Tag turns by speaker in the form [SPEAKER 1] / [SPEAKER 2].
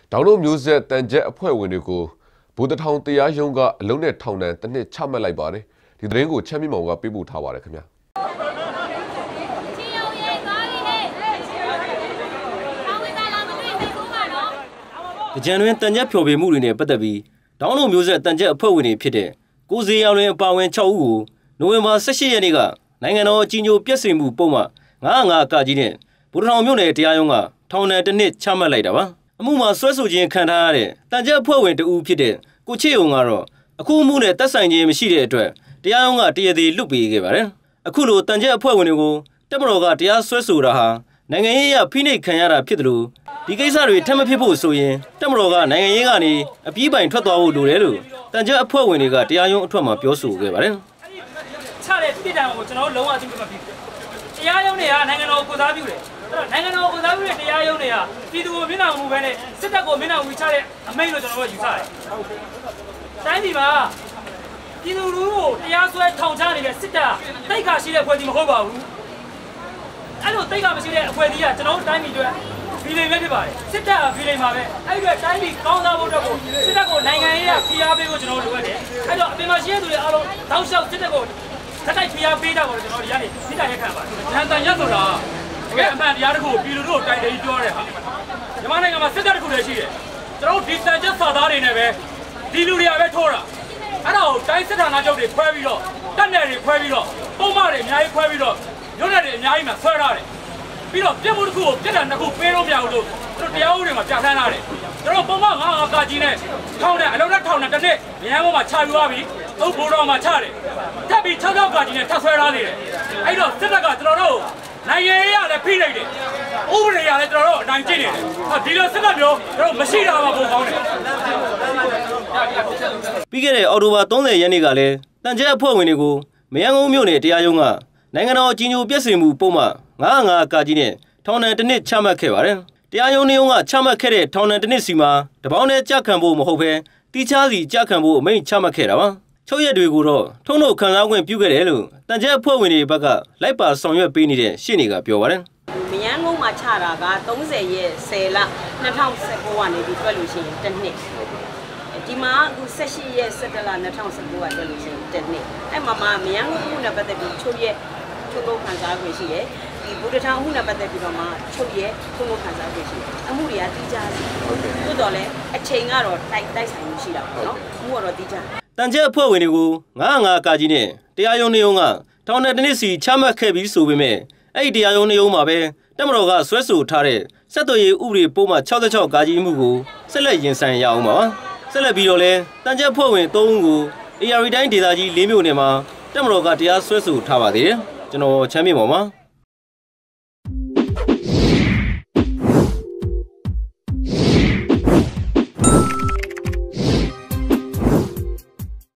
[SPEAKER 1] ဒေါင်းတို့မျိုးဆက်တန်ကြက်အဖွဲ့ဝင်တွေကိုဗိုလ်တထောင်တရားရုံးကအလုံးနဲ့ထောင်ဒဏ်တစ်နှစ်ချမှတ်လိုက်ပါတယ်ဒီသတင်းကိုချမ်းမြေမောင်ကပေးပို့ထားပါတယ်ခင်ဗျာ
[SPEAKER 2] ကြံတွင်တန်ကြက်ဖျော်ဖြေမှုတွေနဲ့ပတ်သက်ပြီးဒေါင်းတို့မျိုးဆက်တန်ကြက်အဖွဲ့ဝင်တွေဖြစ်တဲ့ကိုစေရောင်လွင်အပါဝင်6ဦးကိုနိုဝင်ဘာ18ရက်နေ့ကနိုင်ငံတော်အကြီးအကျယ်ပြည့်စုံမှုပုံမှန်905ကကြီးနဲ့ဗိုလ်တထောင်မြို့နယ်တရားရုံးကထောင်ဒဏ်တစ်နှစ်ချမှတ်လိုက်တာပါအမှုမှာဆွဲဆိုခြင်းခံထားရတဲ့တန်ကြက်အဖွဲ့ဝင်တဦးဖြစ်တဲ့ကိုချစ်ုံကတော့အခုအမှုနဲ့သက်ဆိုင်ခြင်းမရှိတဲ့အတွက်တရားရုံးကတရားသေလွတ်ပေးခဲ့ပါတယ်အခုလိုတန်ကြက်အဖွဲ့ဝင်တွေကိုတပ်မတော်ကတရားစွဲဆိုတာဟာနိုင်ငံရေးအဖိနှိပ်ခံရတာဖြစ်တယ်လို့ဒီကိစ္စတွေထပ်မဖြစ်ဖို့ဆိုရင်တပ်မတော်ကနိုင်ငံရေးကနေအပြေးပိုင်ထွက်သွားဖို့လိုတယ်လို့တန်ကြက်အဖွဲ့ဝင်တွေကတရားရုံးအထွက်မှာပြောဆိုခဲ့ပါတယ်
[SPEAKER 3] ချတဲ့ပြည်ထောင်ကိုကျွန်တော်လုံးဝအသိမပြုဘူးတရားရုံးတွေကနိုင်ငံတော်ကိုစားပြုတယ်နိုင်ငံတော်ကိုစားပြုတဲ့တရားရုံးတွေကပြည်သူကိုမျက်နှာမူပဲနဲ့စစ်တပ်ကိုမျက်နှာမူချတဲ့အမိန့်လို့ကျွန်တော်တို့ယူဆတယ်တိုင်းပြည်မှာပြည်သူလူထုကိုတရားစွဲထောင်ချနေတဲ့စစ်တပ်တိုက်ခါရှိတဲ့အဖွဲ့အစည်းမဟုတ်ပါဘူးအဲ့လိုတိုက်ခါမရှိတဲ့အဖွဲ့အစည်းကကျွန်တော်တို့တိုင်းပြည်အတွက်ဖီလိမ်ပဲဖြစ်ပါတယ်စစ်တပ်ကဖီလိမ်ပါပဲအဲ့ဒီအတွက်တိုင်းပြည်ကောင်းစားဖို့အတွက်ကိုစစ်တပ်ကိုနိုင်ငံရေးအဖိအားပေးဖို့ကျွန်တော်တို့လိုအပ်တယ်အဲ့တော့အပြင်မှာရှိတဲ့သူတွေအားလုံးတောက်လျှောက်စစ်တပ်ကိုတက်တိုက်ဖိအားပေးတာကိုကျွန်တော်တို့ဒီကနေမိတာရက်ခံပါတယ်။တန်ရက်ဆိုတာတကယ်အမှန်တရားတစ်ခုကိုပြည်သူတို့တိုင်တယ်ကြီးပြောတဲ့ဟာမြန်မာနိုင်ငံမှာစစ်တပ်တစ်ခုတည်းရှိတယ်။ကျွန်တော်တို့ဒီတန်ရက်စာသားတွေနဲ့ပဲဒီလူတွေကပဲထိုးတာ။အဲ့ဒါကိုတိုင်းစစ်ဌာနချုပ်တွေခွဲပြီးတော့တပ်နယ်တွေခွဲပြီးတော့ပုံမှန်တွေအများကြီးခွဲပြီးတော့မြို့နယ်တွေအများကြီးမှာဆွဲထားတယ်။ပြီးတော့ပြစ်မှုတစ်ခုကိုပြစ်ဒဏ်တစ်ခုပေးလို့မရဘူးလို့တို့တရားဥပဒေမှာပြဋ္ဌာန်းထားတယ်။ကျွန်တော်ပုံမှန်9ကကြီးနဲ့ထောင်တဲ့အလုံးနဲ့ထောင်တဲ့တစ်နှစ်မြန်ပေါ်မှာချယူသွားပြီ။သုံးဘိုးတော်မှာချတယ်။ထပ်ပြီး6ကကြီးနဲ့ထပ်ဆွဲထားသေးတယ်။အဲ့တော့စစ်တပ်ကကျွန်တော်တို့နိုင်ငံရေးရလည်းဖိလိုက်တယ်။ဥပဒေရလည်းကျွန်တော်တို့အနိုင်ကျင့်နေတယ်။ဒီလိုစစ်တပ်မျိုးကျွန်တော်မရှိတာမှပုံကောင်းတယ်
[SPEAKER 2] ။ပြီးခဲ့တဲ့အော်တိုဘာ30ရက်နေ့ကလည်းတန်ကြက်အဖွဲ့ဝင်တွေကိုမရန်ကုန်မြို့နယ်တရားရုံးကနိုင်ငံတော်အကြီးအကျယ်ပြည့်စုံမှုပုံမှန်905ကကြီးနဲ့ထောင်ဒဏ်တစ်နှစ်ချမှတ်ခဲ့ပါတယ်။တရားရုံးကချမှတ်ခဲ့တဲ့ထောင်ဒဏ်တစ်နှစ်စီမှာတပေါင်းနဲ့ကြခံဖို့မဟုတ်ဘဲတိကျစီကြခံဖို့အမိန့်ချမှတ်ခဲ့တာပါ။ချုပ်ရက်တွေကိုတော့ထုံးထုတ်ခံစားခွင့်ပြုခဲ့တယ်လို့တန်ကြက်အဖွဲ့ဝင်တွေဘက်ကလိုက်ပါဆောင်ရွက်ပေးနေတဲ့ရှင်းတွေကပြောပါတယ်
[SPEAKER 4] ။မရန်ကုန်မှာချတာက30ရက်10လ2019ကနေပြီးတွက်လို့ရှိရင်တစ်နှစ်ဒီမှာအခု18ရက်17လ2019ကတွက်လို့ရှိရင်တစ်နှစ်အဲ့မှာမရန်ကုန်မှုနဲ့ပတ်သက်ပြီးချုပ်ရက်ထုံးထုတ်ခံစားခွင့်ရှိတယ်ဒီဗုဒ္ဓထောင်မှုနဲ့ပတ်သက်ပြီးတော့မှချုပ်ရက်ထုံးထုတ်ခံစားခွင့်ရှိတယ်အမှုတွေကတိကျစီတိုးတော်လဲအချိန်ကတော့တိုက်ဆိုင်မှုရှိတာပေါ့နော်မှုကတော့တိကျ
[SPEAKER 2] တန်ကြက်အဖွဲ့ဝင်တွေကို905ကကြီးနဲ့တရားရုံးကထောင်ဒဏ်တစ်နှစ်စီချမှတ်ခဲ့ပြီးဆိုပေမဲ့အဲ့ဒီတရားရုံးမှာပဲတပ်မတော်ကဆွဲဆိုထားတဲ့ဆက်သွယ်ရေးဥပဒေပုံမှန်66ကကြီးမှုကိုဆက်လက်ရင်ဆိုင်ရအောင်ပါဆက်လက်ပြီးတော့လဲတန်ကြက်အဖွဲ့ဝင်3ဦးကို AR တိုင်းဒေသကြီး4မြို့နယ်မှာတပ်မတော်ကတရားစွဲဆိုထားပါသေးတယ်ကျွန်တော်ချမ်းမြေပါပါ